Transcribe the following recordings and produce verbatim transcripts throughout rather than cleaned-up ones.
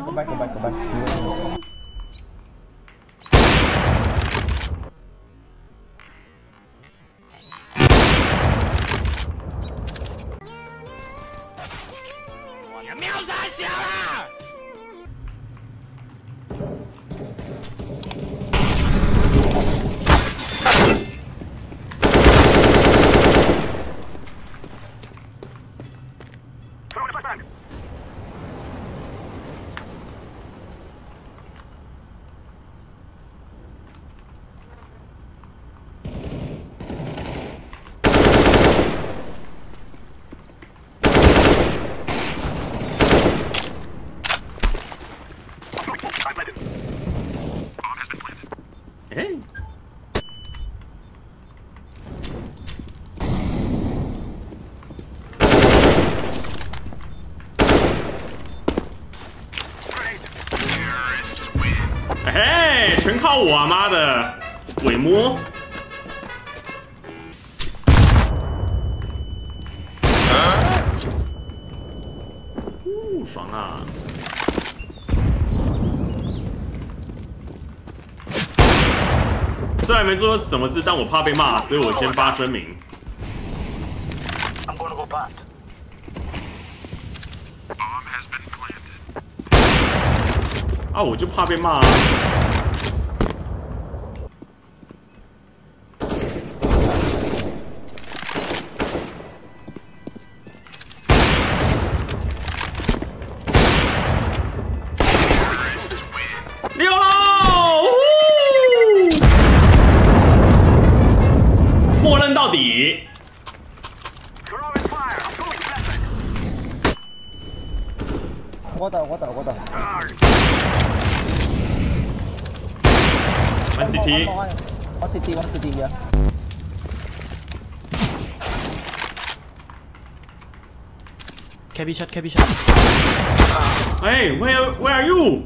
back, go back, go back, go back. 你喵啥小啊？ 哎，嘿，全靠我啊！妈的，鬼摸！呜，爽啊！ 虽然没做什么事，但我怕被骂，所以我先发声明。啊，我就怕被骂啊！溜喽！ 默认到底。 我打，我打，我打。 One C T。 One C T，One C T 呀。 Cabby shot, cabby shot. Hey, where where are you?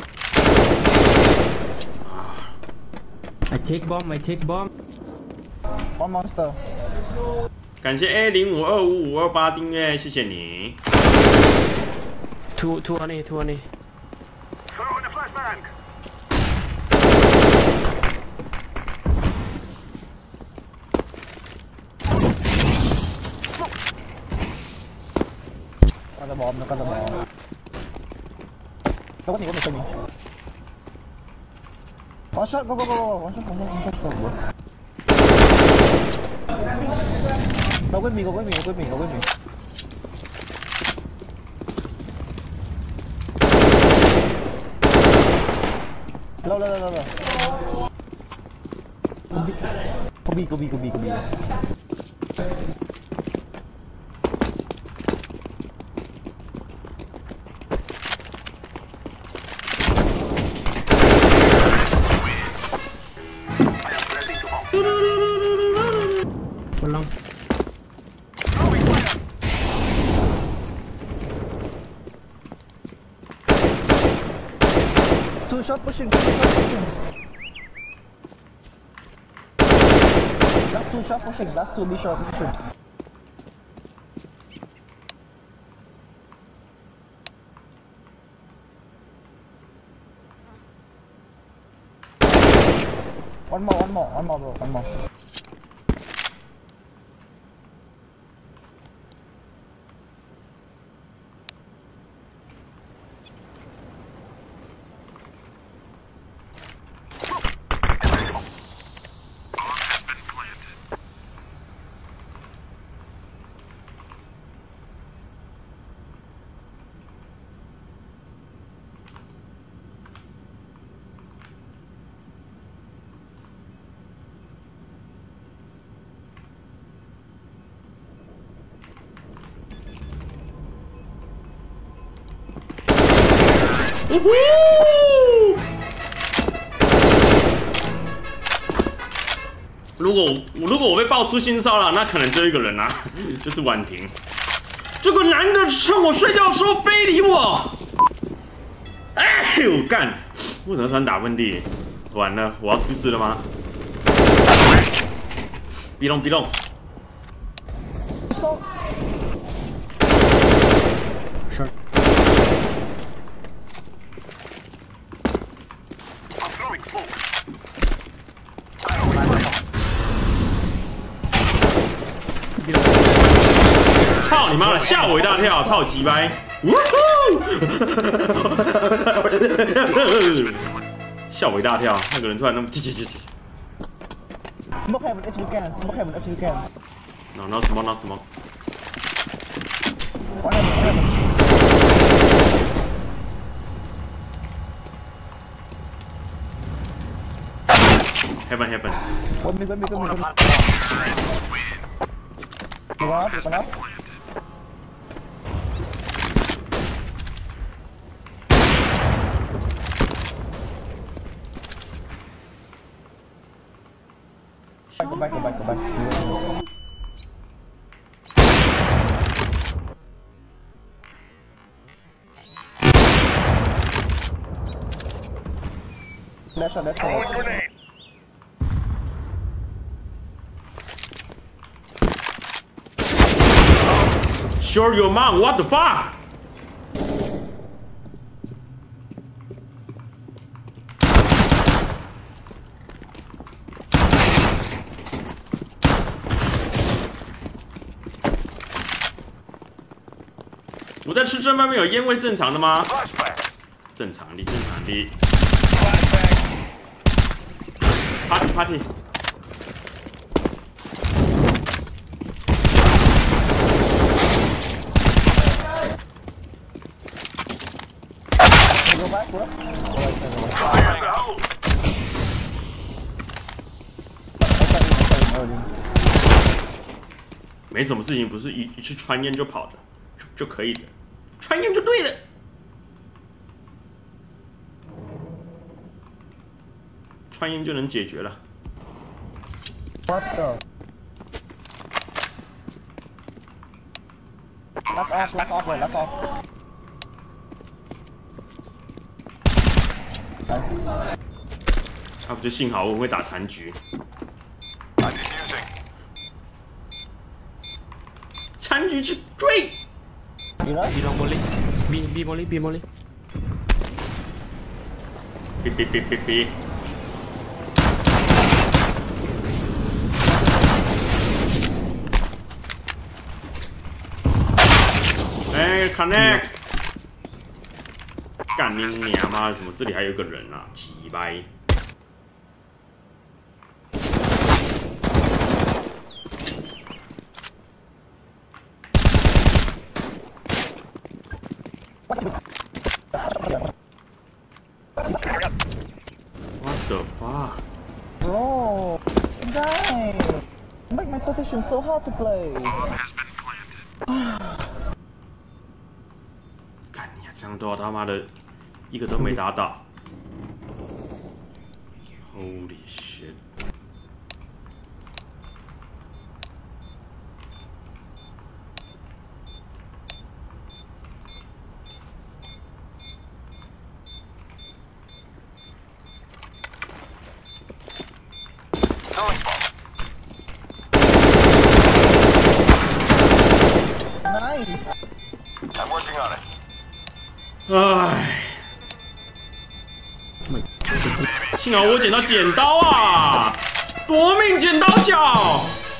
I take bomb, I take bomb. One monster。 感谢 A 零五二五五二八订阅，谢谢你。 Two, two on A, two on A. Ada bom, ada bom. Đâu có gì, có gì, có gì. One shot, go, go, go, go. One shot, one shot, one shot, go, go. Go with me, go with me, go with me, go with me. Lâu, lâu, lâu, lâu, lâu. Go B, go B, go B, go B. Pulang. Two shot pushing, two shot pushing. Last two shot pushing, last two B shot pushing. One more, one more, one more, bro, one more. Woohoo！ 如果如果我被爆出性骚扰，那可能只有一个人啊，就是婉婷。这个男的趁我睡觉的时候非礼我，哎呦干！为什么突然打喷嚏？完了，我要出事了吗？别动，别动。 Short. 操你妈的，吓我一大跳，操鸡掰！吓我一大跳，那个人突然那么叽叽叽叽。 Smoke heaven if you can. Smoke heaven if you can. No, no smoke, no smoke. One heaven, one Heaven, heaven. heaven. One mid, one mid, one mid. You want up? You want up? Go back, go back, go back. Dash shot, dash shot. Sure your mom, what the fuck?我在吃这外面有烟味，正常的吗？正常的，正常的。Party party。 Go back, bro. 没什么事情，不是一一去穿烟就跑的。 就可以的，穿烟就对了。穿烟就能解决了。 What the? Last off, last off, last off. Nice. 啊，不就幸好我会打残局。残局之最。 You know? B long molly. B B molly B molly. 哔哔哔哔哔。哎 ，connect。干你娘妈！怎么这里还有一个人啊？奇掰。 What the fuck? Bro, guys, make my position so hard to play. 干你啊！这样多他妈的，一个都没打到。Holy shit! Nice. I'm working on it. 唉，幸好我捡到剪刀啊！夺命剪刀脚！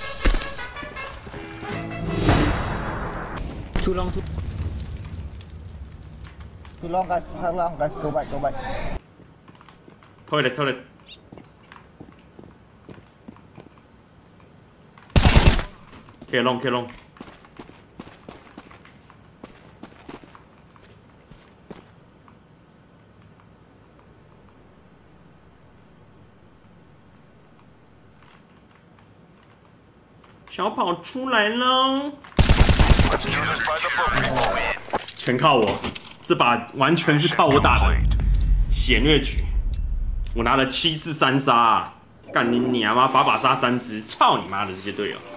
Too long, too. Too long, guys. Too long, guys. Go back, go back. 偷了，偷了。可以弄，可以弄。 小跑出来喽！全靠我，这把完全是靠我打的血虐局。我拿了七次三杀啊！干你娘妈，把把杀三只，操你妈的这些队友！